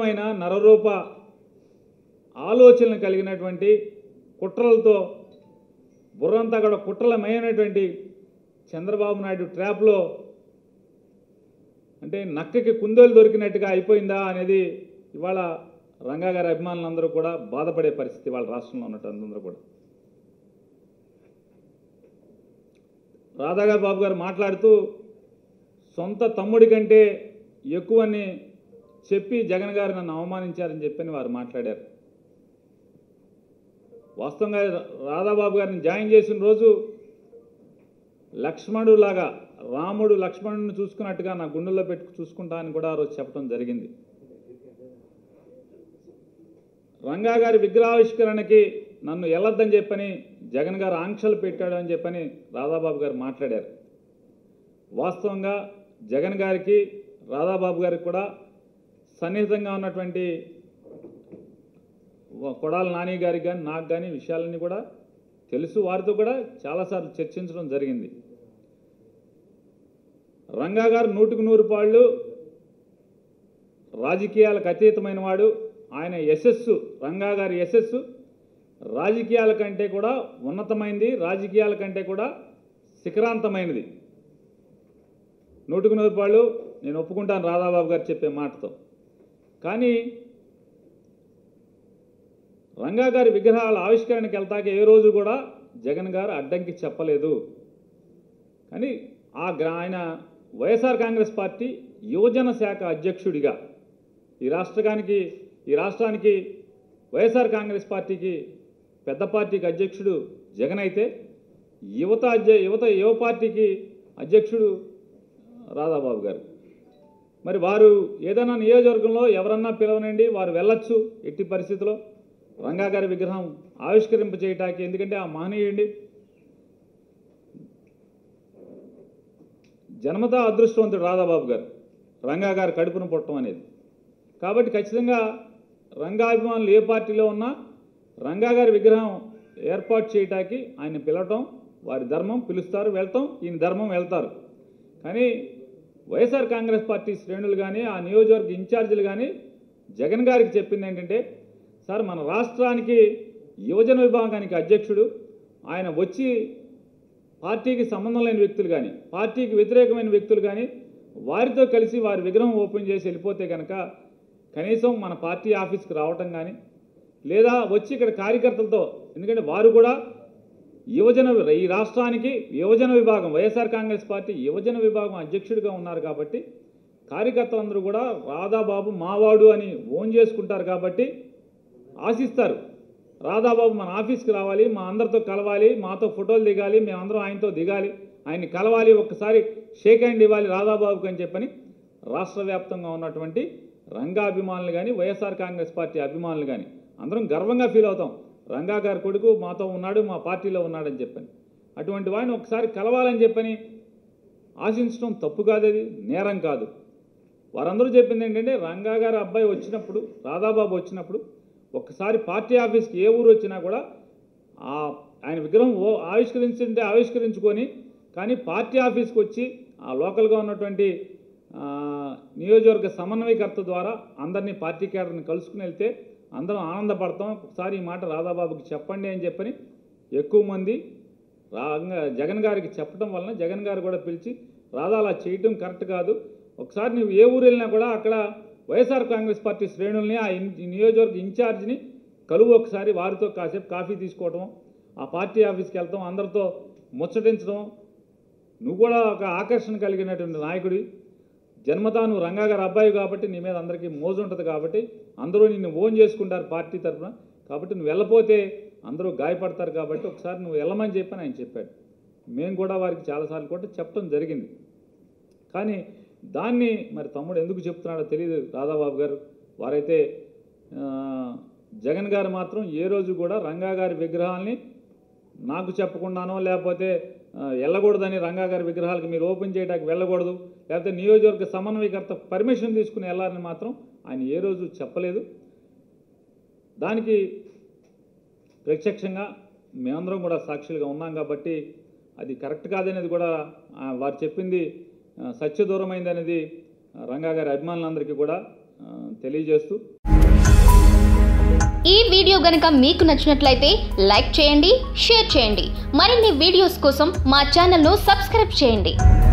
క్రూరమైన నరరూప ఆలోచనలు కలిగినటువంటి కుట్రలతో బుర్రంతా కూడా కుట్రలమైనటువంటి చంద్రబాబు నాయుడు ట్రాప్లో అంటే నక్కకి కుందేలు దొరికినట్టుగా అయిపోయిందా అనేది ఇవాళ రంగా గారి అభిమానులందరూ కూడా బాధపడే పరిస్థితి వాళ్ళ రాష్ట్రంలో ఉన్నట్టు అందరూ కూడా. రాధాగారు బాబు గారు మాట్లాడుతూ సొంత తమ్ముడి కంటే ఎక్కువని చెప్పి జగన్ గారు నన్ను అవమానించారని చెప్పని వారు మాట్లాడారు. వాస్తవంగా రాధాబాబు గారిని జాయిన్ చేసిన రోజు లక్ష్మణులాగా రాముడు లక్ష్మణుని చూసుకున్నట్టుగా నా గుండెల్లో పెట్టుకు చూసుకుంటా అని కూడా ఆ రోజు చెప్పడం జరిగింది. రంగా గారి విగ్రహావిష్కరణకి నన్ను వెళ్ళొద్దని చెప్పని జగన్ గారు ఆంక్షలు పెట్టాడు అని చెప్పని రాధాబాబు గారు మాట్లాడారు. వాస్తవంగా జగన్ గారికి రాధాబాబు గారికి కూడా సన్నిహితంగా ఉన్నటువంటి కొడాల నాని గారికి కానీ నాకు కానీ విషయాలన్నీ కూడా తెలుసు. వారితో కూడా చాలాసార్లు చర్చించడం జరిగింది. రంగా గారు 100కు 100 రాజకీయాలకు అతీతమైన వాడు. ఆయన యశస్సు, రంగా గారి యశస్సు రాజకీయాల కంటే కూడా ఉన్నతమైనది, రాజకీయాల కంటే కూడా శిఖరాంతమైనది. 100కు 100 నేను ఒప్పుకుంటాను రాధాబాబు గారు చెప్పే మాటతో. కానీ రంగా గారి విగ్రహాల ఆవిష్కరణకి వెళ్తాక ఏ రోజు కూడా జగన్ గారు అడ్డంకి చెప్పలేదు. కానీ ఆయన వైఎస్ఆర్ కాంగ్రెస్ పార్టీ యువజన శాఖ అధ్యక్షుడిగా ఈ రాష్ట్రానికి వైఎస్ఆర్ కాంగ్రెస్ పార్టీకి పెద్ద పార్టీకి అధ్యక్షుడు జగన్ అయితే యువ పార్టీకి అధ్యక్షుడు రాధాబాబు గారు. మరి వారు ఏదైనా నియోజకవర్గంలో ఎవరన్నా పిలవనండి, వారు వెళ్ళొచ్చు ఎట్టి పరిస్థితిలో రంగా గారి విగ్రహం ఆవిష్కరింప చేయటానికి. ఎందుకంటే ఆ మహనీయుడి జన్మతా అదృష్టవంతుడు రాధాబాబు గారు, రంగా గారు కడుపును పుట్టడం అనేది. కాబట్టి ఖచ్చితంగా రంగాభిమానులు ఏ పార్టీలో ఉన్నా రంగా గారి విగ్రహం ఏర్పాటు చేయటానికి ఆయన పిలవటం వారి ధర్మం, పిలుస్తారు, వెళ్తాం, ఈయన ధర్మం, వెళ్తారు. కానీ వైఎస్ఆర్ కాంగ్రెస్ పార్టీ శ్రేణులు కానీ ఆ నియోజకవర్గ ఇన్ఛార్జీలు కానీ జగన్ గారికి చెప్పింది ఏంటంటే, సార్ మన రాష్ట్రానికి యువజన విభాగానికి అధ్యక్షుడు ఆయన వచ్చి పార్టీకి సంబంధం లేని వ్యక్తులు కానీ పార్టీకి వ్యతిరేకమైన వ్యక్తులు కానీ వారితో కలిసి వారి విగ్రహం ఓపెన్ చేసి వెళ్ళిపోతే కనుక కనీసం మన పార్టీ ఆఫీస్కి రావటం కానీ లేదా వచ్చి ఇక్కడ కార్యకర్తలతో, ఎందుకంటే వారు కూడా ఈ రాష్ట్రానికి యువజన విభాగం వైఎస్ఆర్ కాంగ్రెస్ పార్టీ యువజన విభాగం అధ్యక్షుడిగా ఉన్నారు కాబట్టి కార్యకర్తలందరూ కూడా రాధాబాబు మావాడు అని ఓన్ చేసుకుంటారు కాబట్టి ఆశిస్తారు. రాధాబాబు మన ఆఫీస్కి రావాలి, మా అందరితో కలవాలి, మాతో ఫోటోలు దిగాలి, మేమందరం ఆయనతో దిగాలి, ఆయన్ని కలవాలి, ఒక్కసారి షేక్ హ్యాండ్ ఇవ్వాలి రాధాబాబుకి అని చెప్పని రాష్ట్ర వ్యాప్తంగా ఉన్నటువంటి రంగా అభిమానులు కానీ వైఎస్ఆర్ కాంగ్రెస్ పార్టీ అభిమానులు కానీ అందరం గర్వంగా ఫీల్ అవుతాం. రంగా గారి కొడుకు మాతో ఉన్నాడు, మా పార్టీలో ఉన్నాడని చెప్పని. అటువంటి వాడిని ఒకసారి కలవాలని చెప్పని ఆశించడం తప్పు కాదు, అది నేరం కాదు. వారందరూ చెప్పింది ఏంటంటే, రంగా గారి అబ్బాయి వచ్చినప్పుడు, రాధాబాబు వచ్చినప్పుడు ఒక్కసారి పార్టీ ఆఫీస్కి ఏ ఊరు వచ్చినా కూడా ఆయన విగ్రహం ఆవిష్కరించుకొని, కానీ పార్టీ ఆఫీస్కి వచ్చి ఆ లోకల్గా ఉన్నటువంటి నియోజకవర్గ సమన్వయకర్త ద్వారా అందరినీ పార్టీ కేడర్ని కలుసుకుని వెళ్తే అందరం ఆనందపడతాం. ఒకసారి ఈ మాట రాధాబాబుకి చెప్పండి అని చెప్పని ఎక్కువ మంది జగన్ గారికి చెప్పడం వలన జగన్ గారు కూడా పిలిచి, రాధా అలా చేయటం కరెక్ట్ కాదు, ఒకసారి నువ్వు ఏ ఊరు వెళ్ళినా కూడా అక్కడ వైఎస్ఆర్ కాంగ్రెస్ పార్టీ శ్రేణుల్ని ఆ నియోజకవర్గ ఇన్ఛార్జిని కలువు, ఒకసారి వారితో కాసేపు కాఫీ తీసుకోవటం, ఆ పార్టీ ఆఫీస్కి వెళ్తాం, అందరితో ముచ్చటించడం. నువ్వు కూడా ఒక ఆకర్షణ కలిగినటువంటి నాయకుడి, జన్మతా నువ్వు రంగా గారి అబ్బాయి కాబట్టి నీ మీద అందరికీ మోజు ఉంటుంది కాబట్టి అందరూ నిన్ను ఓన్ చేసుకుంటారు పార్టీ తరఫున, కాబట్టి నువ్వు వెళ్ళపోతే అందరూ గాయపడతారు కాబట్టి ఒకసారి నువ్వు వెళ్ళమని చెప్పని ఆయన చెప్పాడు. మేము కూడా వారికి చాలాసార్లు కూడా చెప్పడం జరిగింది. కానీ దాన్ని మరి తమ్ముడు ఎందుకు చెప్తున్నాడో తెలియదు రాధాబాబు గారు. వారైతే జగన్ గారు మాత్రం ఏ రోజు కూడా రంగా గారి విగ్రహాలని నాకు చెప్పకుండానో లేకపోతే వెళ్ళకూడదని, రంగా గారి విగ్రహాలకు మీరు ఓపెన్ చేయడానికి వెళ్ళకూడదు, లేకపోతే నియోజకవర్గ సమన్వయకర్త పర్మిషన్ తీసుకుని వెళ్ళాలని మాత్రం ఆయన ఏ రోజు చెప్పలేదు. దానికి ప్రత్యక్షంగా మేమందరం కూడా సాక్షులుగా ఉన్నాం కాబట్టి అది కరెక్ట్ కాదనేది కూడా వారు చెప్పింది సత్యదూరమైంది అనేది రంగా గారి అభిమానులందరికీ కూడా తెలియజేస్తూ ఈ వీడియో గనుక మీకు నచ్చినట్లయితే లైక్ చేయండి, షేర్ చేయండి. మరిన్ని వీడియోస్ కోసం మా ఛానల్ను సబ్స్క్రైబ్ చేయండి.